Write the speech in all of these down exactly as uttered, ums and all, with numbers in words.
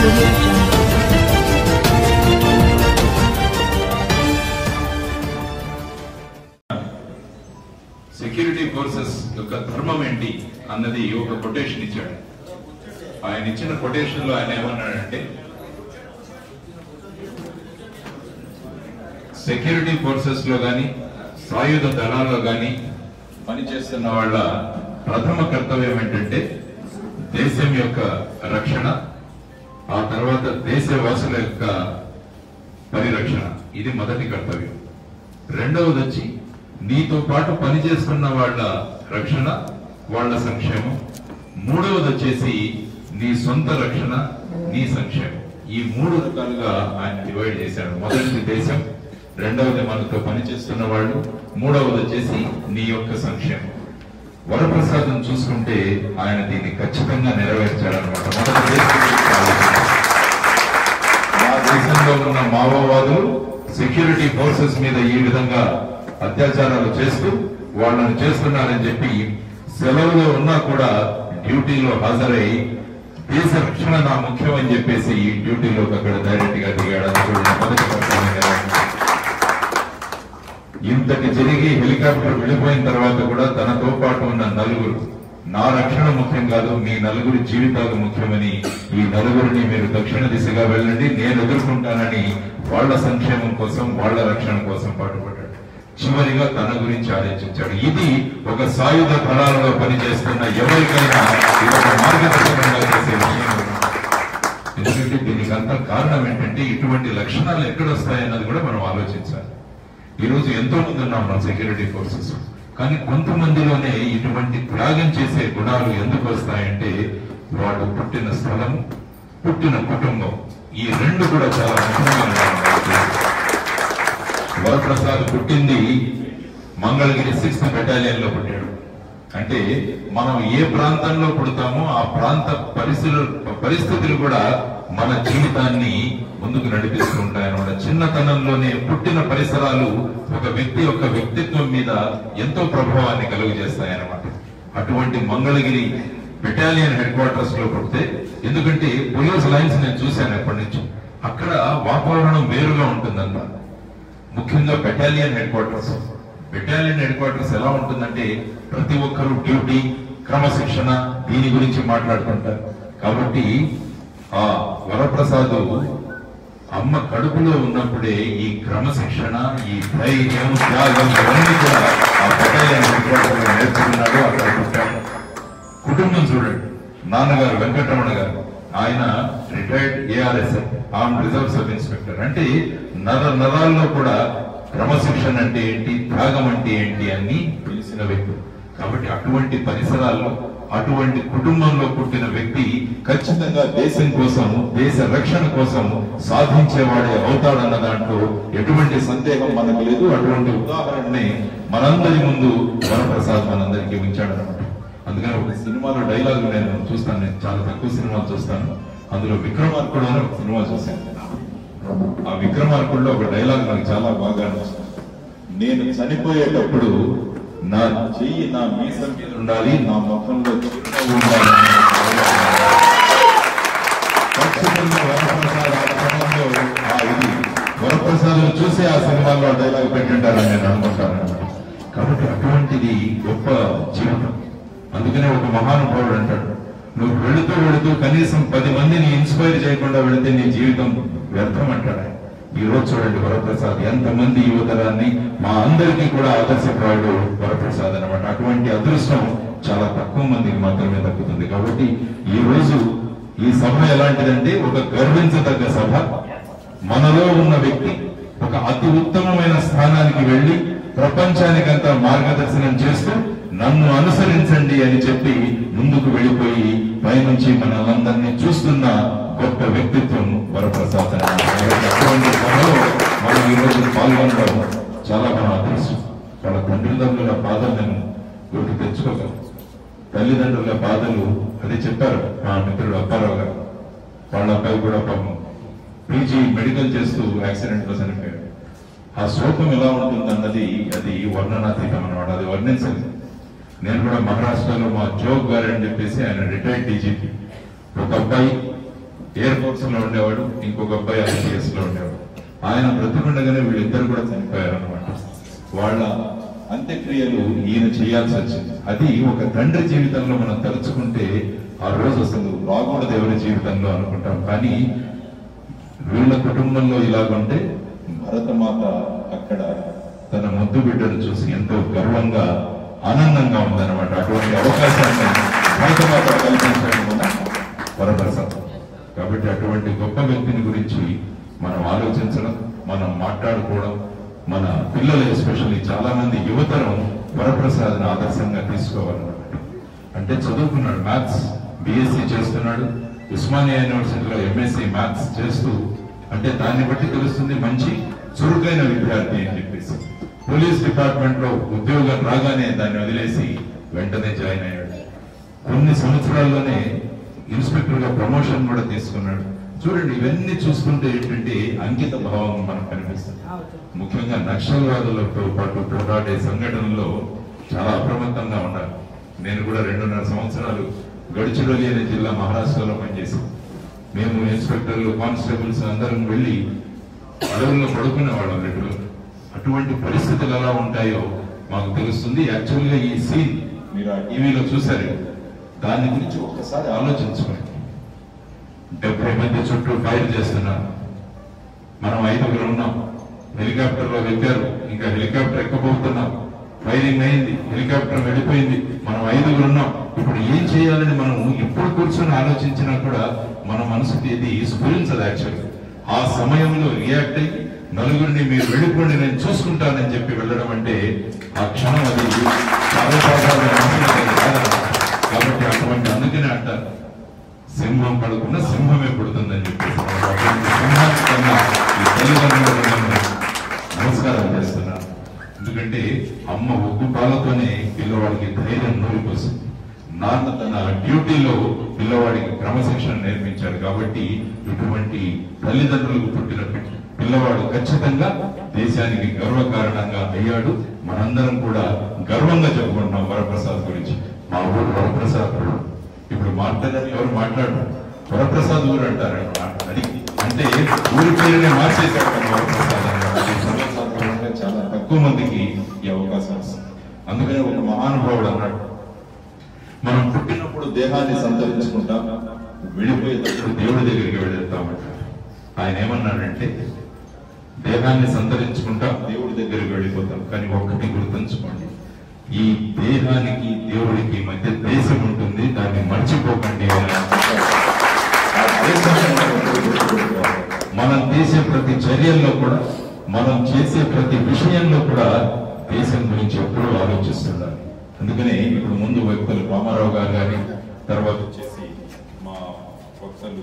audio jungle. Security forces యొక్క ధర్మం ఏంటి అన్నది ఒక కొటేషన్ ఇచ్చాడు. ఆయన ఇచ్చిన కొటేషన్ లో ఆయన ఏమన్నాడంటే, సెక్యూరిటీ ఫోర్సెస్ లో గాని సాయుధ దళాల్లో గాని పనిచేస్తున్న వాళ్ళ ప్రథమ కర్తవ్యం ఏంటంటే దేశం యొక్క రక్షణ, ఆ తర్వాత దేశవాసుల యొక్క పరిరక్షణ. ఇది మొదటి కర్తవ్యం. రెండవది వచ్చి నీతో పాటు పనిచేస్తున్న వాళ్ళ రక్షణ, వాళ్ళ సంక్షేమం. మూడవది వచ్చేసి నీ సొంత రక్షణ, నీ సంక్షేమం. ఈ మూడు రకాలుగా ఆయన డివైడ్ చేశాడు. మొదటిది దేశం, రెండవది మనతో పనిచేస్తున్న వాళ్ళు, మూడవది వచ్చేసి నీ యొక్క సంక్షేమం. వరప్రసాదం చూసుకుంటే ఆయన దీన్ని ఖచ్చితంగా నెరవేర్చాడనమాట. మొదటి దేశం మా దేశంలో ఉన్న మావోవాదులు సెక్యూరిటీ ఫోర్సెస్ మీద ఈ విధంగా అత్యాచారాలు చేస్తూ వాళ్ళని చేస్తున్నారని చెప్పి సెలవులో ఉన్నా కూడా డ్యూటీలో హాజరై దేశ రక్షణ నా ముఖ్యం అని చెప్పేసి ఈ డ్యూటీలోకి అక్కడ డైరెక్ట్ గా దిగాడు. మొదటి ఇంతటి జరిగి హెలికాప్టర్ వెళ్ళిపోయిన తర్వాత కూడా తనతో పాటు ఉన్న నలుగురు, నా రక్షణ ముఖ్యం కాదు, మీ నలుగురి జీవితాలు ముఖ్యమని, ఈ నలుగురిని మీరు దక్షిణ దిశగా వెళ్ళండి, నేను ఎదుర్కొంటానని వాళ్ళ సంక్షేమం కోసం, వాళ్ళ రక్షణ కోసం పాటుపడ్డాడు. చివరిగా తన గురించి ఆలోచించాడు. ఇది ఒక సాయుధ దళాలలో పనిచేస్తున్న ఎవరికైనా ఇది ఒక మార్గదర్శకంగా చేసే విషయం. ఎందుకంటే దీనికి అంత కారణం ఏంటంటే ఇటువంటి లక్షణాలు ఎక్కడొస్తాయన్నది కూడా మనం ఆలోచించాలి. ఈ రోజు ఎంతో మంది ఉన్నాం మన సెక్యూరిటీ ఫోర్సెస్, కానీ కొంతమందిలోనే ఇటువంటి త్యాగం చేసే గుణాలు ఎందుకు వస్తాయంటే వాడు పుట్టిన స్థలం, పుట్టిన కుటుంబం, ఈ రెండు కూడా చాలా ముఖ్యంగా. వరప్రసాద్ పుట్టింది మంగళగిరి సిక్స్త్ బెటాలియన్ లో పుట్టాడు. అంటే మనం ఏ ప్రాంతంలో పుడతామో ఆ ప్రాంత పరిస్థితులు పరిస్థితులు కూడా మన జీవితాన్ని ముందుకు నడిపిస్తూ ఉంటాయన్నమాట. చిన్నతనంలోనే పుట్టిన పరిసరాలు ఒక వ్యక్తి యొక్క వ్యక్తిత్వం మీద ఎంతో ప్రభావాన్ని కలుగజేస్తాయన్నమాట. అటువంటి మంగళగిరి బెటాలియన్ హెడ్ క్వార్టర్స్ లో పుడితే, ఎందుకంటే పోలీస్ లైన్స్ నేను చూశాను ఎప్పటి నుంచి, అక్కడ వాతావరణం వేరుగా ఉంటుందంట. ముఖ్యంగా battalion headquarters battalion headquarters ఎలా ఉంటుందంటే ప్రతి ఒక్కరూ డ్యూటీ, క్రమశిక్షణ, దీని గురించి మాట్లాడుతుంటారు. కాబట్టి ఆ వరప్రసాద్ అమ్మ కడుపులో ఉన్నప్పుడే ఈ క్రమశిక్షణ, ఈ ధైర్యం, త్యాగం ఇవన్నీ కూడా ఆ బెటాలియన్ హెడ్ క్వార్టర్ లో నేర్చుకున్నాడు. అక్కడ పుట్టాడు. కుటుంబం చూడండి, నాన్నగారు వెంకటరమణ గారు, ఆయన retired ARSF, arm reserve sub inspector. అంటే నర నరాల్లో కూడా క్రమశిక్షణ అంటే ఏంటి, త్యాగం అంటే ఏంటి అని తెలిసిన వ్యక్తి. కాబట్టి అటువంటి పరిసరాల్లో, అటువంటి కుటుంబంలో పుట్టిన వ్యక్తి ఖచ్చితంగా దేశం కోసం, దేశ రక్షణ కోసం సాధించేవాడే అవుతాడన్న దాంట్లో ఎటువంటి సందేహం మనకు లేదు. అటువంటి ఉదాహరణని మనందరి ముందు వరప్రసాద్ మనందరికీ ఉంచాడనమాట. అందుకని ఒక సినిమాలో డైలాగ్ నేను చూస్తాను, నేను చాలా తక్కువ సినిమాలు చూస్తాను. అందులో విక్రమార్కుడు అని ఒక సినిమా చూశాను. ఆ విక్రమార్కుడులో ఒక డైలాగ్ నాకు చాలా బాగా నచ్చింది. నేను చనిపోయేటప్పుడు నా చెయ్యి నా మీసం మీద ఉండాలి, నా ముఖంలో ఉండాలి. ఖచ్చితంగా వరప్రసాద్ ఆ క్రమంలో ఆ ఇది వరప్రసాద్ చూసి ఆ సినిమాలో డైలాగ్ పెట్టింటారని నేను అనుకుంటాను. కాబట్టి అటువంటిది గొప్ప జీవితం. అందుకనే ఒక మహానుభావుడు అంటాడు, నువ్వు వెళుతూ వెళుతూ కనీసం పది మందిని ఇన్స్పైర్ చేయకుండా వెళితే నీ జీవితం వ్యర్థం అంటాడు. ఈ రోజు చూడండి వరప్రసాద్ ఎంతమంది యువతరాన్ని, మా అందరికీ కూడా ఆదర్శప్రాయుడు వరప్రసాద్ అనమాట. అటువంటి అదృష్టం చాలా తక్కువ మందికి మాత్రమే దక్కుతుంది. కాబట్టి ఈ రోజు ఈ సభ ఎలాంటిదంటే ఒక గర్వించదగ్గ సభ. మనలో ఉన్న వ్యక్తి ఒక అతి ఉత్తమమైన స్థానానికి వెళ్లి ప్రపంచానికంతా మార్గదర్శనం చేస్తూ నన్ను అనుసరించండి అని చెప్పి ముందుకు వెళ్ళిపోయి పైనుంచి మనలందరినీ చూస్తున్న గొప్ప వ్యక్తిత్వం వరప్రసాద్. అటువంటి సభలో మనం ఈ రోజు పాల్గొనడం చాలా మన అదృష్టం. వాళ్ళ తండ్రిదండ్రుల బాధలు నేను గుర్తు తెచ్చుకోగలం. తల్లిదండ్రుల బాధలు అది చెప్పారు మా మిత్రుడు అప్పారావు గారు. వాళ్ళ అబ్బాయి కూడా పాపం పీజీ మెడికల్ చేస్తూ యాక్సిడెంట్ లో చనిపోయాడు. ఆ శోకం ఎలా ఉంటుందన్నది అది వర్ణనాతీతం అన్నమాట. అది వర్ణించలేదు. నేను కూడా మహారాష్ట్రలో మా జోగ్ గారు అని చెప్పేసి ఆయన రిటైర్డ్ డీజీపీ, ఒక అబ్బాయి ఎయిర్ ఫోర్స్ లో ఉండేవాడు, ఇంకొక అబ్బాయి ఐపీఎస్ లో ఉండేవాడు. ఆయన బ్రతికుండగానే వీళ్ళిద్దరు కూడా చనిపోయారు అనమాట. వాళ్ళ అంత్యక్రియలు ఈయన చేయాల్సి వచ్చింది. అది ఒక తండ్రి జీవితంలో మనం తలుచుకుంటే ఆ రోజు అసలు రాకూడదు ఎవరి జీవితంలో అనుకుంటాం. కానీ వీళ్ళ కుటుంబంలో ఇలాగుంటే భరతమాత అక్కడ తన ముద్దు బిడ్డను చూసి ఎంతో గర్వంగా ఆనందంగా ఉందన్నమాట. అటువంటి అవకాశాన్ని భరతమాత కల్పించడం మన వరప్రసాద్. కాబట్టి అటువంటి గొప్ప వ్యక్తిని గురించి మనం ఆలోచించడం, మనం మాట్లాడుకోవడం, మన పిల్లలు ఎస్పెషల్లీ చాలా మంది యువతరం వరప్రసాద్ని ఆదర్శంగా తీసుకోవాలన్నమాట. అంటే చదువుకున్నాడు, మ్యాథ్స్ బిఎస్సి చేస్తున్నాడు, ఉస్మానియా యూనివర్సిటీలో ఎంఎస్సి మ్యాథ్స్ చేస్తూ, అంటే దాన్ని బట్టి తెలుస్తుంది మంచి చురుకైన విద్యార్థి అని చెప్పేసి. పోలీస్ డిపార్ట్మెంట్ లో ఉద్యోగం రాగానే దాన్ని వదిలేసి వెంటనే జాయిన్ అయ్యాడు. కొన్ని సంవత్సరాల్లోనే ఇన్స్పెక్టర్ గా ప్రమోషన్ కూడా తీసుకున్నాడు. చూడండి, ఇవన్నీ చూసుకుంటే ఏంటంటే అంకిత భావం మనకు కనిపిస్తుంది. ముఖ్యంగా నక్సల్వాదులతో పాటు పోరాడే సంఘటనలో చాలా అప్రమత్తంగా ఉండాలి. నేను కూడా రెండున్నర సంవత్సరాలు గడిచిరోలి అనే జిల్లా మహారాష్ట్రలో పనిచేసాం. మేము ఇన్స్పెక్టర్లు, కానిస్టేబుల్స్ అందరం వెళ్ళి అడవుల్లో పడుకునే వాళ్ళం రెగ్యులర్. అటువంటి పరిస్థితులు ఎలా ఉంటాయో మాకు తెలుస్తుంది. యాక్చువల్గా ఈ సీన్ మీరు ఆ టీవీలో చూసారు, దాని గురించి ఒక్కసారి ఆలోచించుకోండి. డెబ్బై మంది చుట్టూ ఫైర్ చేస్తున్నారు, మనం ఐదుగురు ఉన్నాం, హెలికాప్టర్ లో వెళ్ళారు, ఇంకా హెలికాప్టర్ ఎక్కబోతున్నాం, ఫైరింగ్ అయింది, హెలికాప్టర్ వెళ్ళిపోయింది, మనం ఐదుగురు ఉన్నాం. ఇప్పుడు ఏం చేయాలని మనం ఇప్పుడు కూర్చొని ఆలోచించినా కూడా మన మనసుకి ఇది స్ఫురించదు. యాక్చువల్గా ఆ సమయంలో రియాక్ట్ అయ్యి నలుగురిని మీరు వెళ్ళిపోండి నేను చూసుకుంటానని చెప్పి వెళ్ళడం అంటే ఆ క్షణం అది కాబట్టి అటువంటి అందుకనే అంటారు సింహం పడుకున్న సింహమే పుడుతుందని చెప్పేసి నమస్కారం చేస్తున్నాను. ఎందుకంటే అమ్మ ఒగ్గు పాలతోనే పిల్లవాడికి ధైర్యం నూరిపోతుంది. నాన్న తన డ్యూటీలో పిల్లవాడికి క్రమశిక్షణ నేర్పించాడు. కాబట్టి ఇటువంటి తల్లిదండ్రులకు పుట్టిన పిల్లవాడు ఖచ్చితంగా దేశానికి గర్వకారణంగా అయ్యాడు. మనందరం కూడా గర్వంగా చెప్పుకుంటున్నాం వరప్రసాద్ గురించి. మా ఊరు వరప్రసాద్ ఇప్పుడు మాట్లాడారు, ఎవరు మాట్లాడరు, వరప్రసాద్ ఊరు అంటారు. అది అంటే ఊరి పేరునే మార్చేశారు వరప్రసాద్ అన్నమాట. చాలా తక్కువ మందికి ఈ అవకాశం వస్తుంది. అందుకనే ఒక మహానుభావుడు అన్నాడు, మనం పుట్టినప్పుడు దేహాన్ని సంతరించుకుంటాం, వెళ్ళిపోయేటప్పుడు దేవుడి దగ్గరికి వెళ్ళేస్తామంటారు. ఆయన ఏమన్నాడంటే దేహాన్ని సంతరించుకుంటాం, దేవుడి దగ్గరికి వెళ్ళిపోతాం. కానీ ఒక్కటి గుర్తుంచుకోండి, ఈ దేహానికి దేవుడికి మధ్య దేశం ఉంటుంది, దాన్ని మర్చిపోకండి. మనం చేసే ప్రతి చర్యల్లో కూడా, మనం చేసే ప్రతి విషయంలో కూడా దేశం గురించి ఎప్పుడూ ఆలోచిస్తున్నారు. అందుకనే ఇప్పుడు ముందు వ్యక్తులు రామారావు గారు కానీ, తర్వాత వచ్చేసి మా వక్తలు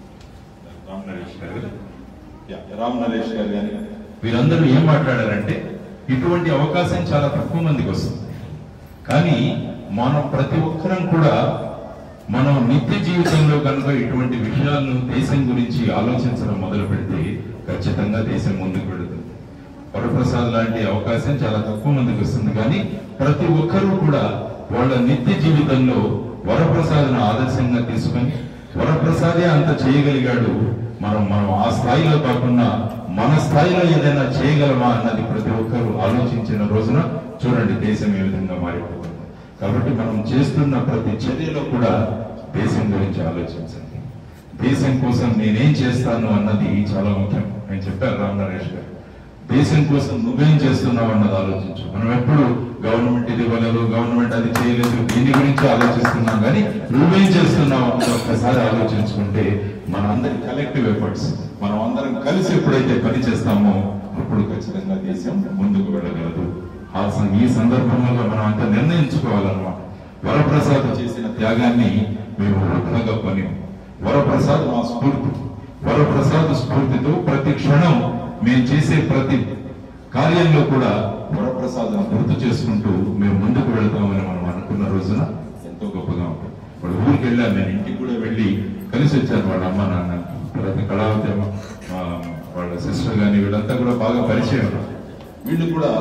రామ్ నరేష్ గారు రామ్ నరేష్ గారు కానీ వీరందరూ ఏం మాట్లాడారంటే ఇటువంటి అవకాశం చాలా తక్కువ మందికి వస్తుంది. కానీ మనం ప్రతి ఒక్కరం కూడా మనం నిత్య జీవితంలో కనుక ఇటువంటి విషయాలను దేశం గురించి ఆలోచించడం మొదలు పెడితే ఖచ్చితంగా దేశం ముందుకు వెళుతుంది. వరప్రసాద్ లాంటి అవకాశం చాలా తక్కువ మందికి వస్తుంది. కానీ ప్రతి ఒక్కరూ కూడా వాళ్ళ నిత్య జీవితంలో వరప్రసాద్ను ఆదర్శంగా తీసుకొని వరప్రసాదే అంత చేయగలిగాడు, మనం మనం ఆ స్థాయిలో కాకుండా మన స్థాయిలో ఏదైనా చేయగలమా అన్నది ప్రతి ఒక్కరూ ఆలోచించిన రోజున చూడండి దేశం ఏ విధంగా మారిపోతుంది. కాబట్టి మనం చేస్తున్న ప్రతి చర్యలో కూడా దేశం గురించి ఆలోచించండి. దేశం కోసం నేనేం చేస్తాను అన్నది చాలా ముఖ్యం. నేను చెప్పాను రామ్ నరేష్ గారు, దేశం కోసం నువ్వేం చేస్తున్నావు అన్నది ఆలోచించు. మనం ఎప్పుడు గవర్నమెంట్ ఇది ఇవ్వలేదు, గవర్నమెంట్ అది చేయలేదు, దీని గురించి ఆలోచిస్తున్నాం. కానీ నువ్వేం చేస్తున్నావు అన్నది ఒక్కసారి ఆలోచించుకుంటే మన అందరి కలెక్టివ్ ఎఫర్ట్స్, మనం అందరం కలిసి ఎప్పుడైతే పని చేస్తామో అప్పుడు ఖచ్చితంగా దేశం ముందుకు వెళ్ళగలదు. ఆ ఈ సందర్భంలో మనం అంతా నిర్ణయించుకోవాలన్నమాట. వరప్రసాద్ చేసిన త్యాగాన్ని మేము వృధాగా పని, వరప్రసాద్ మా స్ఫూర్తి, వరప్రసాద్ స్ఫూర్తితో ప్రతి క్షణం మేము చేసే ప్రతి కార్యంలో కూడా వరప్రసాద్ను గుర్తు చేసుకుంటూ మేము ముందుకు వెళ్తామని మనం అనుకున్న రోజున ఎంతో గొప్పగా ఉంటుంది. వాళ్ళ ఊరికి వెళ్ళాను, నేను ఇంటికి కూడా వెళ్ళి కలిసి వచ్చాను. వాళ్ళ అమ్మ నాన్న, తర్వాత కళావతి అమ్మ, వాళ్ళ సిస్టర్ కానీ వీళ్ళంతా కూడా బాగా పరిచయం. వీళ్ళు కూడా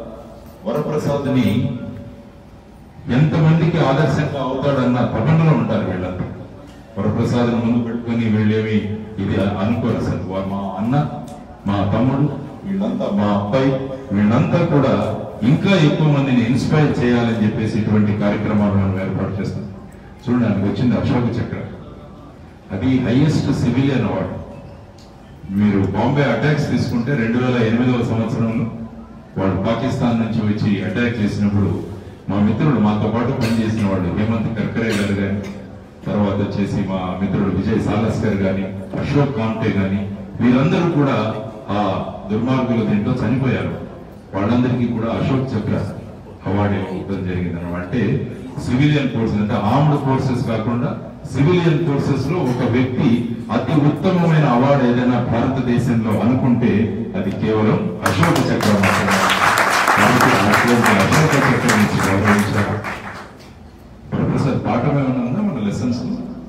వరప్రసాద్ని ఎంతమందికి ఆదర్శంగా అవుతాడన్న తపనలో ఉంటారు వీళ్ళంతా. వరప్రసాద్ ముందు పెట్టుకుని వీళ్ళేమి ఇది అనుకోరు అసలు. మా అన్న, మా తమ్ముడు, వీళ్ళంతా మా అబ్బాయి, వీళ్ళంతా కూడా ఇంకా ఎక్కువ మందిని ఇన్స్పైర్ చేయాలని చెప్పేసి ఇటువంటి కార్యక్రమాలు మనం ఏర్పాటు చేస్తాం. చూడండి, ఆయనకు వచ్చింది అశోక చక్ర, అది హైయెస్ట్ సివిలియన్ అవార్డు. మీరు బాంబే అటాక్స్ తీసుకుంటే రెండు వేల ఎనిమిదవ సంవత్సరంలో వాళ్ళు పాకిస్తాన్ నుంచి వచ్చి అటాక్ చేసినప్పుడు మా మిత్రుడు, మాతో పాటు పనిచేసిన వాళ్ళు హేమంత్ కర్కరే గారు కానీ, తర్వాత వచ్చేసి మా మిత్రుడు విజయ్ సాలస్కర్ గాని, అశోక్ కాంటే గాని, వీరందరూ కూడా ఆ దుర్మార్గుల దీంట్లో చనిపోయారు. వాళ్ళందరికీ కూడా అశోక్ చక్ర అవార్డు ఇవ్వడం జరిగింది అనమాట. అంటే సివిలియన్ ఫోర్సెస్, అంటే ఆర్మ్డ్ ఫోర్సెస్ కాకుండా సివిలియన్ ఫోర్సెస్ లో ఒక వ్యక్తి అతి ఉత్తమమైన అవార్డు ఏదైనా భారతదేశంలో అనుకుంటే అది కేవలం అశోక చక్ర మాత్రమే. కాబట్టి అశోక చక్రం నుంచి గౌరవించారు. ప్రొఫెసర్ పాఠం ఏమైనా ఉందా మన లెసన్స్?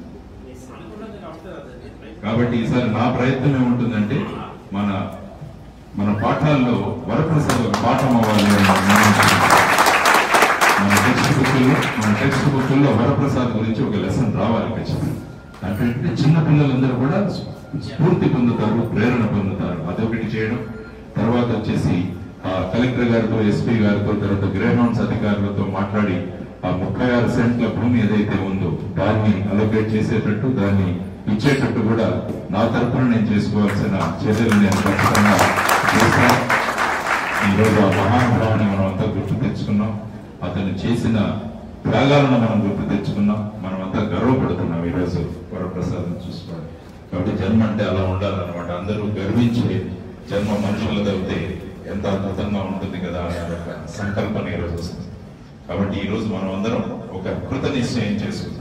కాబట్టి ఈసారి నా ప్రయత్నం ఏముంటుందంటే మన మన పాఠాల్లో వరప్రసాద్ ఒక పాఠం అవ్వాలి. మన టెక్స్ట్ బుక్లో మన టెక్స్ట్ బుక్లో వరప్రసాద్ గురించి ఒక లెసన్ రావాలి ఖచ్చితంగా. అంటే చిన్న పిల్లలందరూ కూడా స్ఫూర్తి పొందుతారు, ప్రేరణ పొందుతారు. అదొకటి చేయడం. తర్వాత వచ్చేసి ఆ కలెక్టర్ గారితో, ఎస్పీ గారితో, తర్వాత గ్రేహౌండ్స్ అధికారులతో మాట్లాడి ఆ ముప్పై ఆరు సెంట్ల భూమి ఏదైతే ఉందో దాన్ని అలొకేట్ చేసేటట్టు, దాన్ని ఇచ్చేటట్టు కూడా నా తరఫున నేను చేసుకోవాల్సిన చర్యలు నేను ఖచ్చితంగా చేస్తాను. ఈరోజు ఆ మహానుభావుని మనం అంతా గుర్తు తెచ్చుకున్నాం. అతను చేసిన త్యాగాలను మనం గుర్తు తెచ్చుకున్నాం. మనం అంతా గర్వపడుతున్నాం ఈరోజు వరప్రసాదం చూసుకోవాలి. కాబట్టి జన్మ అంటే అలా ఉండాలన్నమాట. అందరూ గర్వించే జన్మ మనుషులదైతే ఎంత అద్భుతంగా ఉంటుంది కదా అనే ఒక సంకల్పన ఈరోజు వస్తుంది. కాబట్టి ఈ రోజు మనం అందరం ఒక కృత నిశ్చయం చేసుకుందాం.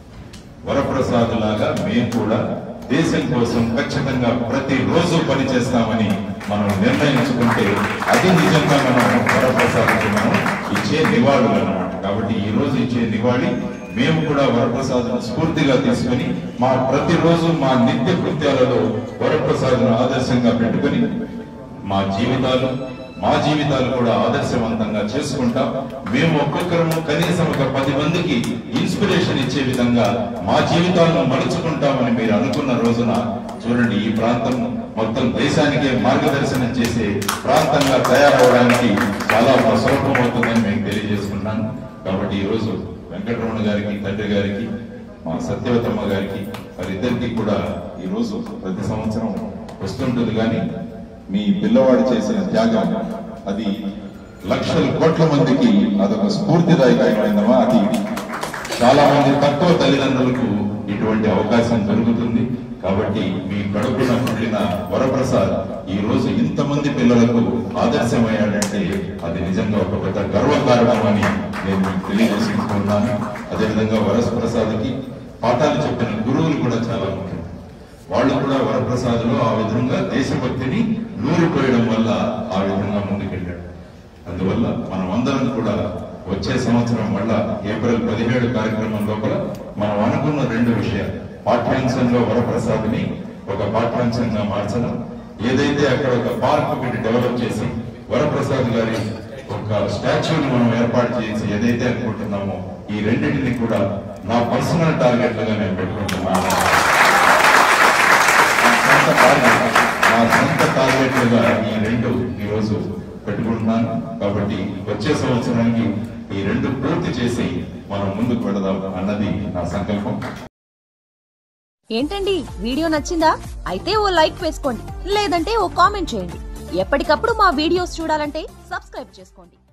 వరప్రసాద్ లాగా మేము కూడా దేశం కోసం ఖచ్చితంగా ప్రతి రోజు పనిచేస్తామని మనం నిర్ణయించుకుంటే అది నిజంగా మనం వరప్రసాద్కి మనం ఇచ్చే నివాళులు అన్నమాట. కాబట్టి ఈ రోజు ఇచ్చే నివాళి మేము కూడా వరప్రసాద్ను స్ఫూర్తిగా తీసుకుని మా ప్రతిరోజు మా నిత్య కృత్యాలలో వరప్రసాద్ను ఆదర్శంగా పెట్టుకుని మా జీవితాలు మా జీవితాలు కూడా ఆదర్శవంతంగా చేసుకుంటాం. మేము ఒక్కొక్కరము కనీసం ఒక పది మందికి ఇన్స్పిరేషన్ ఇచ్చే విధంగా మా జీవితాలను మలుచుకుంటామని మీరు అనుకున్న రోజున చూడండి, ఈ ప్రాంతం మొత్తం దేశానికే మార్గదర్శనం చేసే ప్రాంతంగా తయారవడానికి చాలా సులభం అవుతుందని మేము తెలియజేసుకుంటాను. కాబట్టి ఈ రోజు వెంకటరమణ గారికి, తండ్రి గారికి, మా సత్యవతమ్మ గారికి, వారిద్దరికి కూడా ఈ రోజు ప్రతి సంవత్సరం వస్తుంటుంది. కానీ మీ పిల్లవాడు చేసిన త్యాగం అది లక్షల కోట్ల మందికి అదొక స్ఫూర్తిదాయకమైనవా. అది చాలా మంది తక్కువ తల్లిదండ్రులకు ఇటువంటి అవకాశం దొరుకుతుంది. కాబట్టి మీ కడుపున పుట్టిన వరప్రసాద్ ఈ రోజు ఇంతమంది పిల్లలకు ఆదర్శమయ్యాడంటే అది నిజంగా ఒక పెద్ద గర్వకారణం అని నేను మీకు తెలియజేసుకుంటున్నాను. అదేవిధంగా వరప్రసాద్కి పాఠాలు చెప్పిన గురువులు కూడా చాలా ముఖ్యం. వాళ్ళు కూడా వరప్రసాద్లో ఆ విధంగా దేశభక్తిని నూరిపోయడం వల్ల ఆ విధంగా ముందుకెళ్ళాడు. అందువల్ల మనం అందరం కూడా వచ్చే సంవత్సరం మళ్ళా ఏప్రిల్ పదిహేడు కార్యక్రమం లోపల మనం అనుకున్న రెండు విషయాలు, పాఠ్యాంశంలో వరప్రసాద్ని ఒక పాఠ్యాంశంగా మార్చడం, ఏదైతే అక్కడ ఒక పార్క్ ఒకటి డెవలప్ చేసి వరప్రసాద్ గారి ఒక స్టాచ్యూని మనం ఏర్పాటు చేసి ఏదైతే అనుకుంటున్నామో ఈ రెండింటిని కూడా నా పర్సనల్ టార్గెట్లుగా నేను పెట్టుకుంటున్నాను. నా సొంత టార్గెట్లుగా ఈ రెండు ఈ రోజు పెట్టుకుంటున్నాను. కాబట్టి వచ్చే సంవత్సరానికి ఈ రెండు పూర్తి చేసి మనం ముందుకు వెళదాం అన్నది నా సంకల్పం. ఏంటండి, వీడియో నచ్చిందా? అయితే ఓ లైక్ వేసుకోండి, లేదంటే ఓ కామెంట్ చేయండి. ఎప్పటికప్పుడు మా వీడియోస్ చూడాలంటే సబ్స్క్రైబ్ చేసుకోండి.